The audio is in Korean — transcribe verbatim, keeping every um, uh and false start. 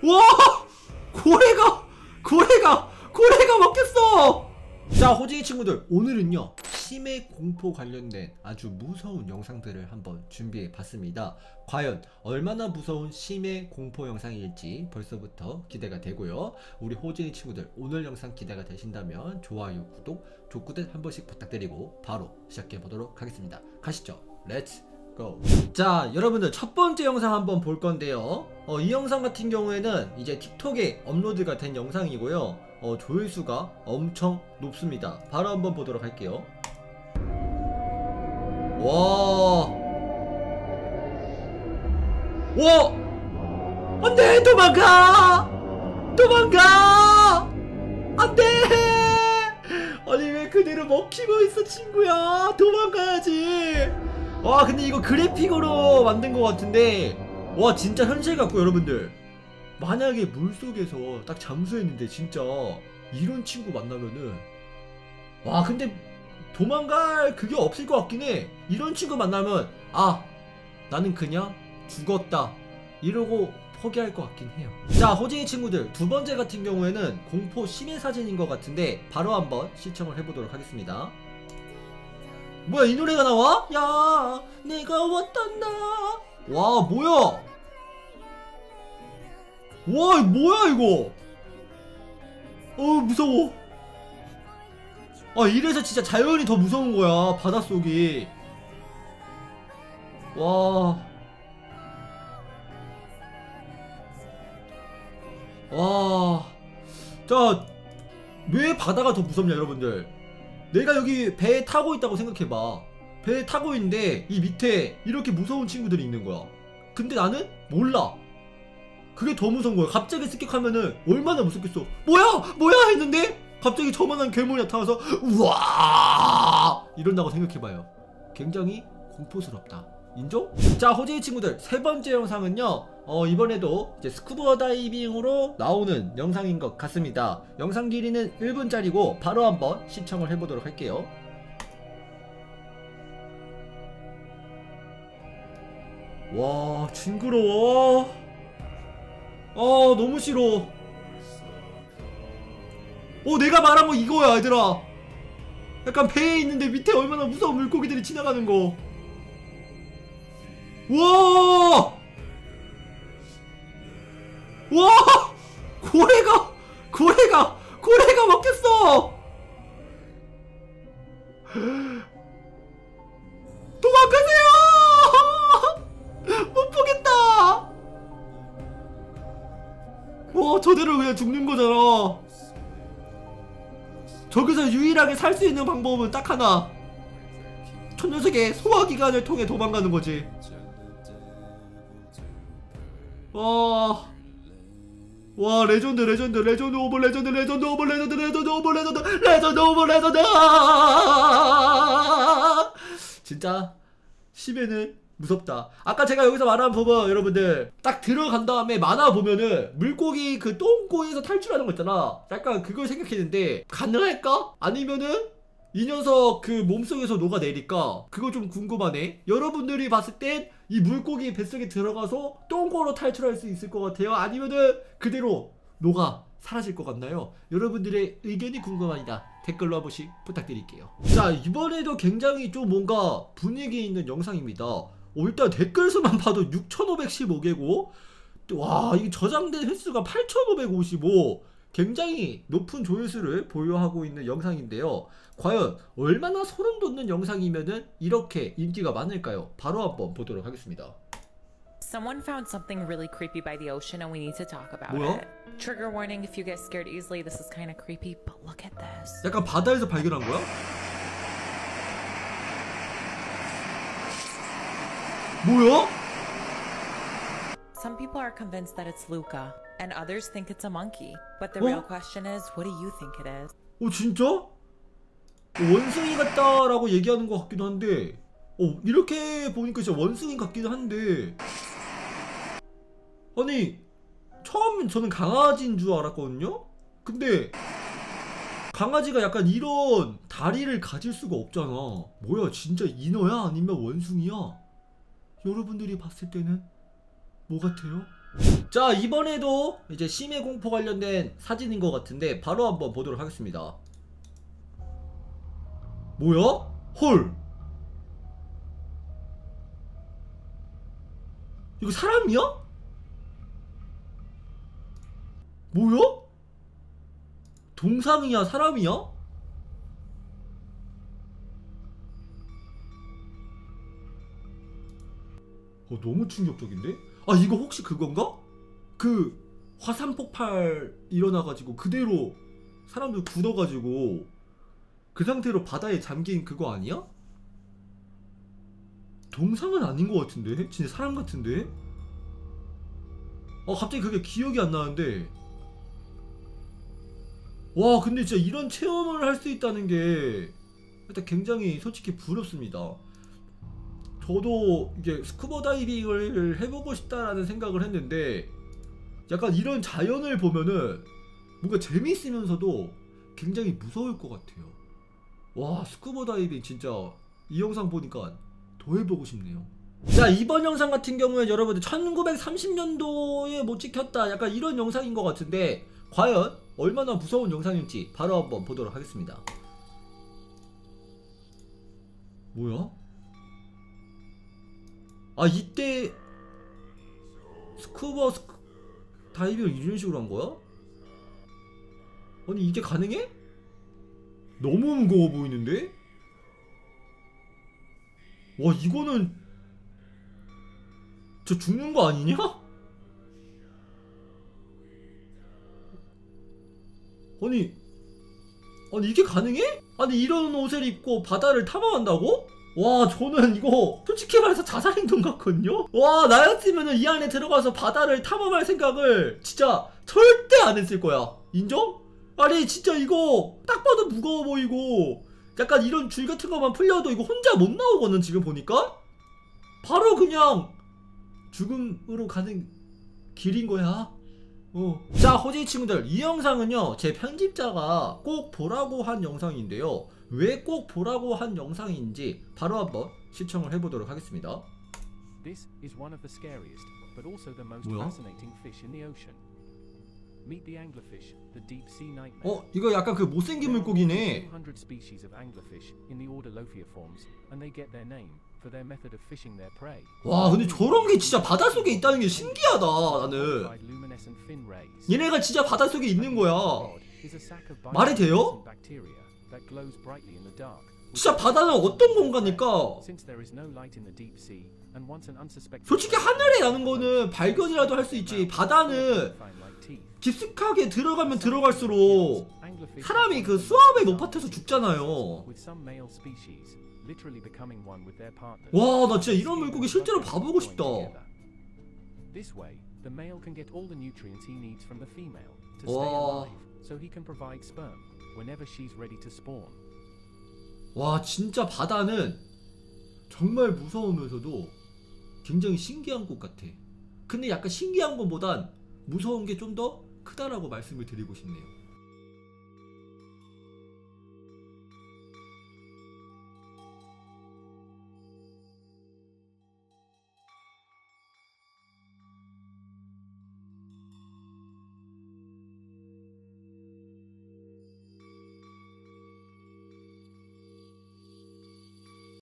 와! 고래가! 고래가! 고래가 먹혔어! 자, 호진이 친구들, 오늘은요 심해 공포 관련된 아주 무서운 영상들을 한번 준비해 봤습니다. 과연 얼마나 무서운 심해 공포 영상일지 벌써부터 기대가 되고요. 우리 호진이 친구들, 오늘 영상 기대가 되신다면 좋아요, 구독, 족구들 한 번씩 부탁드리고 바로 시작해 보도록 하겠습니다. 가시죠. 렛츠 고! 자, 여러분들 첫 번째 영상 한번 볼 건데요. 어, 이 영상 같은 경우에는 이제 틱톡에 업로드가 된 영상이고요. 어, 조회수가 엄청 높습니다. 바로 한번 보도록 할게요. 와, 와, 안돼! 도망가! 도망가! 안돼! 아니 왜 그대로 먹히고 있어 친구야? 도망가야지. 와, 근데 이거 그래픽으로 만든 것 같은데, 와 진짜 현실 같고, 여러분들 만약에 물속에서 딱 잠수했는데 진짜 이런 친구 만나면은, 와 근데 도망갈 그게 없을 것 같긴 해. 이런 친구 만나면 아, 나는 그냥 죽었다 이러고 포기할 것 같긴 해요. 자, 호진이 친구들, 두 번째 같은 경우에는 공포 심해 사진인 것 같은데 바로 한번 시청을 해보도록 하겠습니다. 뭐야, 이 노래가 나와? 야, 내가 왔단다. 와, 뭐야? 와, 뭐야 이거? 어, 무서워. 아, 이래서 진짜 자연이 더 무서운 거야, 바닷속이. 와. 와. 자, 왜 바다가 더 무섭냐, 여러분들? 내가 여기 배에 타고 있다고 생각해봐. 배에 타고 있는데 이 밑에 이렇게 무서운 친구들이 있는 거야. 근데 나는 몰라. 그게 더 무서운 거야. 갑자기 습격하면은 얼마나 무섭겠어. 뭐야! 뭐야! 했는데 갑자기 저만한 괴물이 나타나서 우와! 이런다고 생각해봐요. 굉장히 공포스럽다. 인정? 자, 호진이 친구들, 세 번째 영상은요, 어, 이번에도 이제 스쿠버 다이빙으로 나오는 영상인 것 같습니다. 영상 길이는 일 분짜리고 바로 한번 시청을 해보도록 할게요. 와, 징그러워. 아, 너무 싫어. 어, 내가 말한 거 이거야, 얘들아. 약간 배에 있는데 밑에 얼마나 무서운 물고기들이 지나가는 거. 와! 와! 고래가! 고래가! 고래가 먹혔어! 도망가세요! 못 보겠다! 와, 저대로 그냥 죽는 거잖아. 저기서 유일하게 살 수 있는 방법은 딱 하나. 저 녀석의 소화기관을 통해 도망가는 거지. 와, 와, 레전드 레전드 레전드 오브 레전드 레전드 오브 레전드 레전드 오브 레전드 레전드 오브 레전드. 진짜 심해는 무섭다. 아까 제가 여기서 말한 부분, 여러분들 딱 들어간 다음에 만화 보면은 물고기 그 똥꼬에서 탈출하는 거 있잖아. 약간 그걸 생각했는데 가능할까? 아니면은 이 녀석 그 몸속에서 녹아내릴까? 그거 좀 궁금하네. 여러분들이 봤을 땐 이 물고기 뱃속에 들어가서 똥꼬로 탈출할 수 있을 것 같아요? 아니면은 그대로 녹아 사라질 것 같나요? 여러분들의 의견이 궁금합니다. 댓글로 한 번씩 부탁드릴게요. 자, 이번에도 굉장히 좀 뭔가 분위기 있는 영상입니다. 어, 일단 댓글 수만 봐도 육천오백십오 개고, 와, 이 저장된 횟수가 팔천오백오십오. 굉장히 높은 조회수를 보유하고 있는 영상인데요. 과연 얼마나 소름 돋는 영상이면은 이렇게 인기가 많을까요? 바로 한번 보도록 하겠습니다. Someone found something really creepy by the ocean and we need to talk about 뭐야? it. Trigger warning if you get scared easily. This is kind of creepy, but look at this. 약간 바다에서 발견한 거야? 뭐야? Some people are convinced that it's Luca, and others think it's a monkey. But the 어? real question is, what do you think it is? 어, 진짜? 원숭이 같다라고 얘기하는 것 같기도 한데, 어, 이렇게 보니까 진짜 원숭이 같기도 한데, 아니, 처음엔 저는 강아지인 줄 알았거든요? 근데 강아지가 약간 이런 다리를 가질 수가 없잖아. 뭐야, 진짜 인어야? 아니면 원숭이야? 여러분들이 봤을 때는 뭐 같아요? 자, 이번에도 이제 심해 공포 관련된 사진인 것 같은데 바로 한번 보도록 하겠습니다. 뭐야? 헐, 이거 사람이야? 뭐야? 동상이야, 사람이야? 어, 너무 충격적인데? 아, 이거 혹시 그건가? 그 화산 폭발 일어나가지고 그대로 사람들 굳어가지고 그 상태로 바다에 잠긴 그거 아니야? 동상은 아닌 것 같은데? 진짜 사람 같은데? 어, 갑자기 그게 기억이 안 나는데. 와, 근데 진짜 이런 체험을 할 수 있다는 게 일단 굉장히 솔직히 부럽습니다. 저도 이게 스쿠버 다이빙을 해보고 싶다라는 생각을 했는데 약간 이런 자연을 보면은 뭔가 재미있으면서도 굉장히 무서울 것 같아요. 와, 스쿠버 다이빙 진짜 이 영상 보니까 더 해보고 싶네요. 자, 이번 영상 같은 경우에 여러분들 천구백삼십 년도에 못 찍혔다 약간 이런 영상인 것 같은데 과연 얼마나 무서운 영상일지 바로 한번 보도록 하겠습니다. 뭐야? 아, 이때 스쿠버 스쿠... 다이빙을 이런 식으로 한 거야? 아니, 이게 가능해? 너무 무거워 보이는데? 와, 이거는 저 죽는 거 아니냐? 아니, 아니 이게 가능해? 아니, 이런 옷을 입고 바다를 탐험한다고? 와, 저는 이거 솔직히 말해서 자살행동 같거든요? 와, 나였으면은 이 안에 들어가서 바다를 탐험할 생각을 진짜 절대 안 했을 거야. 인정? 아니, 진짜 이거 딱 봐도 무거워 보이고 약간 이런 줄 같은 거만 풀려도 이거 혼자 못 나오거든. 지금 보니까 바로 그냥 죽음으로 가는 길인 거야. 어. 자, 호지 친구들, 이 영상은요 제 편집자가 꼭 보라고 한 영상인데요, 왜 꼭 보라고 한 영상인지 바로 한번 시청을 해보도록 하겠습니다. This is one of the scariest, but also the most 뭐야? fascinating fish in the ocean. Meet the anglerfish, the deep sea nightmare. 어, 이거 약간 그 못생긴 물고기네. two hundred species of anglerfish in the order Lophiiformes, and they get their name for their method of fishing their prey. 와, 근데 저런 게 진짜 바닷속에 있다는 게 신기하다. 나는 Luminescent fin rays. 얘네가 진짜 바닷속에 있는 거야. 말이 돼요? That glows brightly in the dark. 진짜 바다는 어떤 공간일까? Since there is no light in the deep sea, and once an unsuspected 솔직히 하늘에 나는 거는 발견이라도 할 수 있지, 바다는 깊숙하게 들어가면 들어갈수록 사람이 그 수압의 높아져서 죽잖아요. 와, 나 진짜 이런 물고기 실제로 봐보고 싶다. 와. 와, 진짜 바다는 정말 무서우면서도 굉장히 신기한 곳 같아. 근데 약간 신기한 것보단 무서운 게 좀 더 크다라고 말씀을 드리고 싶네요.